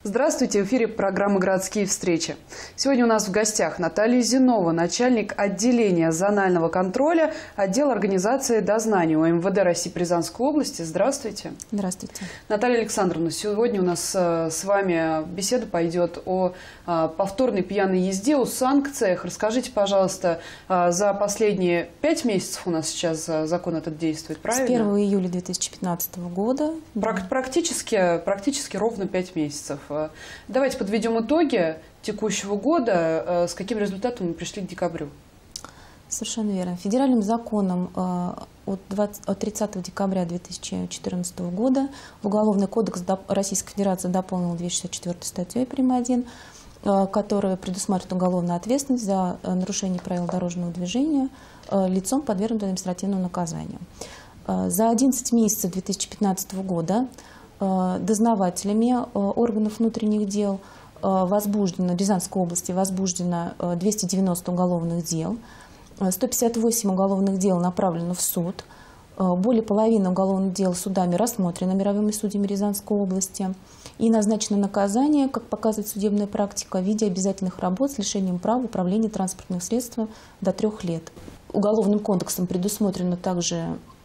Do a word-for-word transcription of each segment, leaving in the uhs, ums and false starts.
Здравствуйте, в эфире программы «Городские встречи». Сегодня у нас в гостях Наталья Зинова, начальник отделения зонального контроля отдела организации дознания у эм вэ дэ России по Рязанской области. Здравствуйте. Здравствуйте. Наталья Александровна, сегодня у нас с вами беседа пойдет о повторной пьяной езде, о санкциях. Расскажите, пожалуйста, за последние пять месяцев у нас сейчас закон этот действует, правильно? С первого июля две тысячи пятнадцатого года. Практически, практически ровно пять месяцев. Давайте подведем итоги текущего года. С каким результатом мы пришли к декабрю? Совершенно верно. Федеральным законом от тридцатого декабря две тысячи четырнадцатого года в Уголовный кодекс Российской Федерации дополнил двести шестьдесят четвёртую статью прим. один, которая предусматривает уголовную ответственность за нарушение правил дорожного движения лицом, подвергнутым административному наказанию. За одиннадцать месяцев две тысячи пятнадцатого года дознавателями органов внутренних дел возбуждено, в Рязанской области возбуждено двести девяносто уголовных дел, сто пятьдесят восемь уголовных дел направлено в суд, более половины уголовных дел судами рассмотрено мировыми судьями Рязанской области и назначено наказание, как показывает судебная практика, в виде обязательных работ с лишением права управления транспортным средством до трех лет. Уголовным кодексом предусмотрено также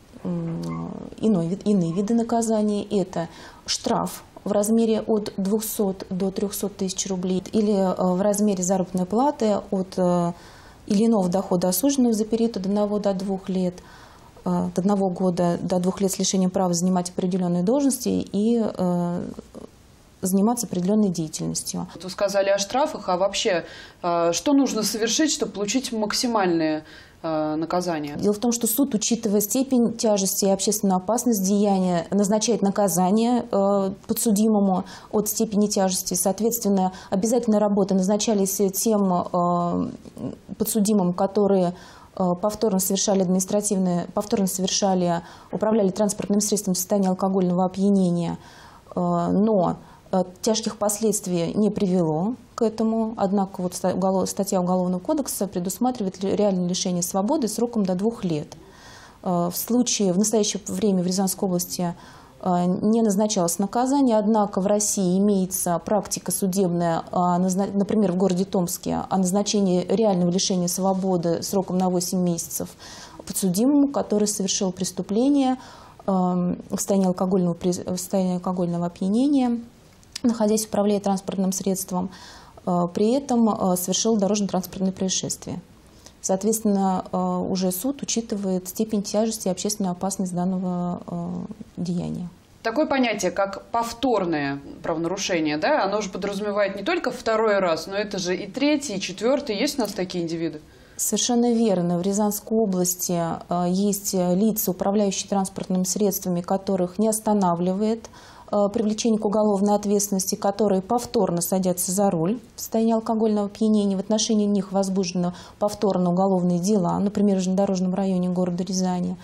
Иной, иные виды наказаний. Это штраф в размере от двухсот до трёхсот тысяч рублей или в размере заработной платы от или иного дохода осужденного за период от одного до двух лет, от одного года до двух лет с лишением права занимать определенные должности и заниматься определенной деятельностью. Вы сказали о штрафах, а вообще что нужно совершить, чтобы получить максимальные наказания? Дело в том, что суд, учитывая степень тяжести и общественную опасность деяния, назначает наказание подсудимому от степени тяжести. Соответственно, обязательные работы назначались тем подсудимым, которые повторно совершали административные, повторно совершали, управляли транспортным средством в состоянии алкогольного опьянения, но тяжких последствий не привело к этому. Однако вот статья Уголовного кодекса предусматривает реальное лишение свободы сроком до двух лет. В случае, в настоящее время в Рязанской области не назначалось наказание, однако в России имеется практика судебная, например, в городе Томске, о назначении реального лишения свободы сроком на восемь месяцев подсудимому, который совершил преступление в состоянии алкогольного, в состоянии алкогольного опьянения, находясь в управлении транспортным средством, при этом совершил дорожно-транспортное происшествие. Соответственно, уже суд учитывает степень тяжести и общественную опасность данного деяния. Такое понятие, как повторное правонарушение, да, оно же подразумевает не только второй раз, но это же и третий, и четвертый. Есть у нас такие индивиды? Совершенно верно. В Рязанской области есть лица, управляющие транспортными средствами, которых не останавливает привлечение к уголовной ответственности, которые повторно садятся за руль в состоянии алкогольного опьянения. В отношении них возбуждено повторно уголовные дела, например, в железнодорожном районе города Рязани.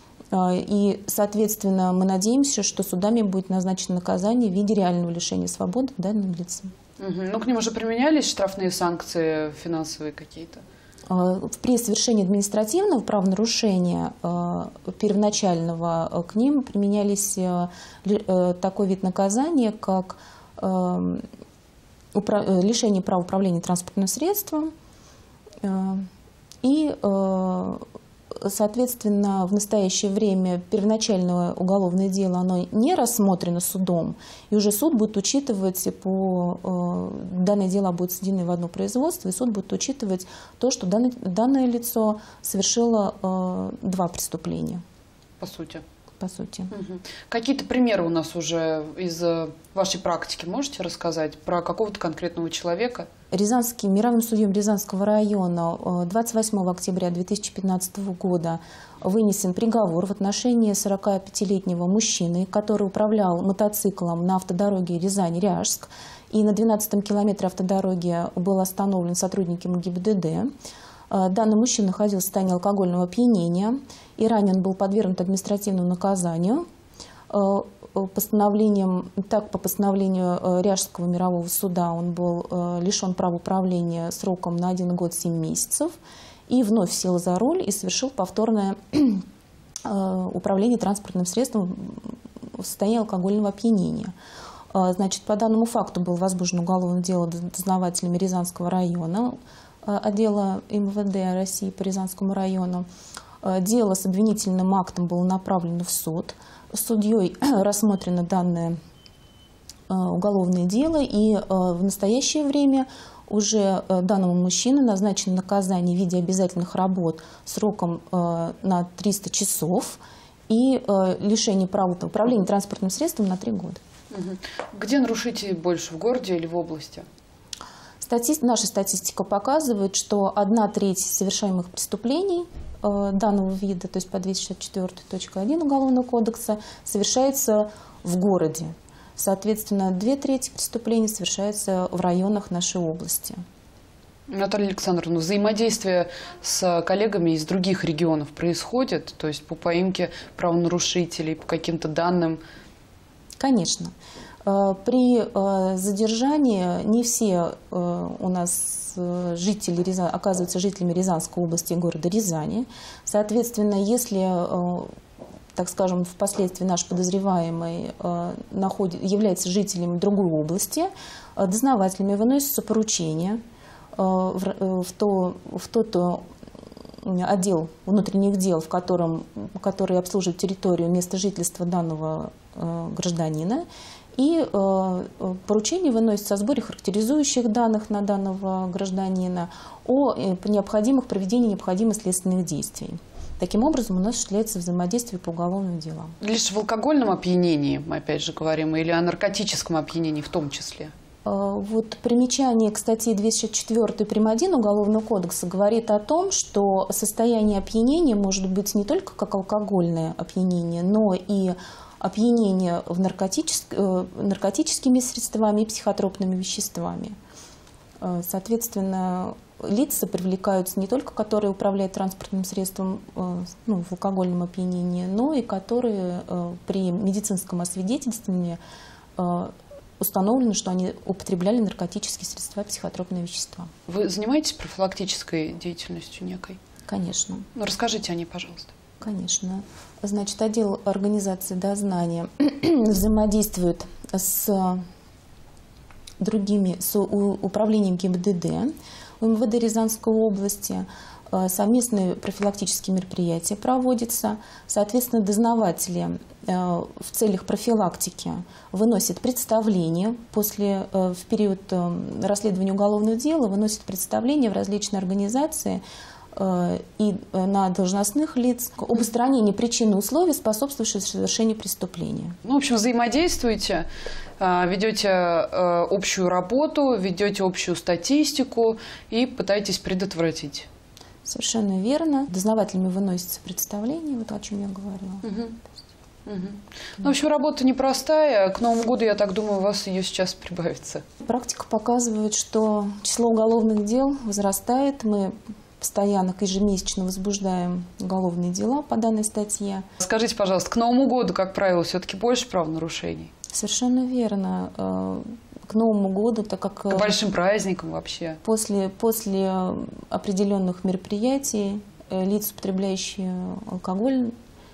И, соответственно, мы надеемся, что судами будет назначено наказание в виде реального лишения свободы данным лицам. Угу. Ну, к ним уже применялись штрафные санкции финансовые какие-то? При совершении административного правонарушения первоначального к ним применялись такой вид наказания, как лишение права управления транспортным средством и, соответственно, в настоящее время первоначальное уголовное дело оно не рассмотрено судом, и уже суд будет учитывать, по, данное дело будет сведено в одно производство, и суд будет учитывать то, что данное, данное лицо совершило два преступления. По сути. По сути. Угу. Какие-то примеры у нас уже из вашей практики можете рассказать про какого-то конкретного человека? Рязанским мировым судьям Рязанского района двадцать восьмого октября две тысячи пятнадцатого года вынесен приговор в отношении сорокапятилетнего мужчины, который управлял мотоциклом на автодороге Рязань-Ряжск, и на двенадцатом километре автодороги был остановлен сотрудниками ГИБДД. Данный мужчина находился в состоянии алкогольного опьянения и ранее он был подвергнут административному наказанию. Постановлением, так, по постановлению Ряжского мирового суда он был лишен права управления сроком на один год семь месяцев и вновь сел за руль и совершил повторное управление транспортным средством в состоянии алкогольного опьянения. Значит, по данному факту было возбуждено уголовное дело дознавателями Рязанского района, отдела эм вэ дэ России по Рязанскому району. Дело с обвинительным актом было направлено в суд. Судьей рассмотрено данное уголовное дело, и в настоящее время уже данному мужчине назначено наказание в виде обязательных работ сроком на триста часов и лишение права управления транспортным средством на три года. Где нарушителей больше, в городе или в области? Стати... Наша статистика показывает, что одна треть совершаемых преступлений э, данного вида, то есть по двести шестьдесят четвёртой точке один Уголовного кодекса, совершается в городе. Соответственно, две трети преступлений совершаются в районах нашей области. Наталья Александровна, взаимодействие с коллегами из других регионов происходит? То есть по поимке правонарушителей, по каким-то данным? Конечно. При задержании не все у нас жители Рязани оказываются жителями Рязанской области и города Рязани. Соответственно, если, так скажем, впоследствии наш подозреваемый находит, является жителем другой области, дознавателями выносится поручение в, то, в тот отдел внутренних дел, в котором, который обслуживает территорию места жительства данного гражданина, и э, поручение выносится о сборе характеризующих данных на данного гражданина, о э, необходимых проведении необходимых следственных действий. Таким образом, у нас осуществляется взаимодействие по уголовным делам. Лишь в алкогольном опьянении, мы опять же говорим, или о наркотическом опьянении в том числе? Э, вот примечание к статье двести шестьдесят четвёртой прим. один Уголовного кодекса говорит о том, что состояние опьянения может быть не только как алкогольное опьянение, но и опьянение в наркотическ... наркотическими средствами и психотропными веществами. Соответственно, лица привлекаются не только, которые управляют транспортным средством, ну, в алкогольном опьянении, но и которые при медицинском освидетельствовании установлено, что они употребляли наркотические средства и психотропные вещества. Вы занимаетесь профилактической деятельностью некой? Конечно. Ну, расскажите о ней, пожалуйста. Конечно. Значит, отдел организации дознания взаимодействует с другими, с управлением гэ и бэ дэ дэ, эм вэ дэ Рязанской области. Совместные профилактические мероприятия проводятся. Соответственно, дознаватели в целях профилактики выносят представления после, в период расследования уголовного дела, выносят представления в различные организации и на должностных лиц об устранении причин и условий, способствующих совершению преступления. Ну, в общем, взаимодействуете, ведете общую работу, ведете общую статистику и пытаетесь предотвратить. Совершенно верно. Дознавателями выносится представление, вот о чем я говорила. Угу. Угу. Ну, в общем, работа непростая. К Новому году, я так думаю, у вас ее сейчас прибавится. Практика показывает, что число уголовных дел возрастает. Мы постоянно, ежемесячно возбуждаем уголовные дела по данной статье. Скажите, пожалуйста, к Новому году, как правило, все-таки больше правонарушений? Совершенно верно. К Новому году, так как... К большим праздникам вообще? После, после определенных мероприятий лица, употребляющие алкоголь,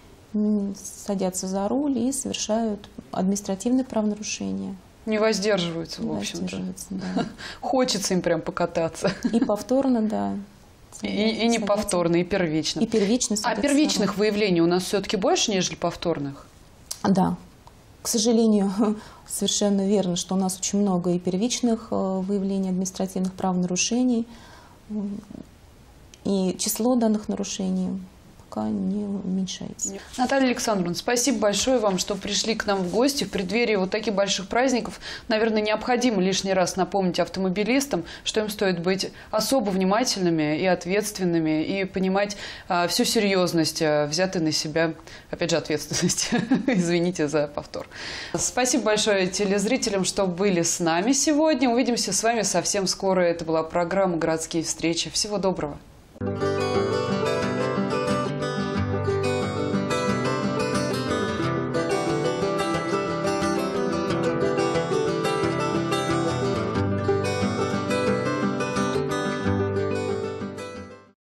садятся за руль и совершают административные правонарушения. Не воздерживаются, в общем-то. Да. Хочется им прям покататься. И повторно, да. И, и не повторно, и первично. И первично. А первичных выявлений у нас все-таки больше, нежели повторных? Да. К сожалению, совершенно верно, что у нас очень много и первичных выявлений административных правонарушений. И число данных нарушений пока не уменьшается. Наталья Александровна, спасибо большое вам, что пришли к нам в гости в преддверии вот таких больших праздников. Наверное, необходимо лишний раз напомнить автомобилистам, что им стоит быть особо внимательными и ответственными, и понимать а, всю серьезность а, взятой на себя, опять же, ответственность. Извините за повтор. Спасибо большое телезрителям, что были с нами сегодня. Увидимся с вами совсем скоро. Это была программа «Городские встречи». Всего доброго.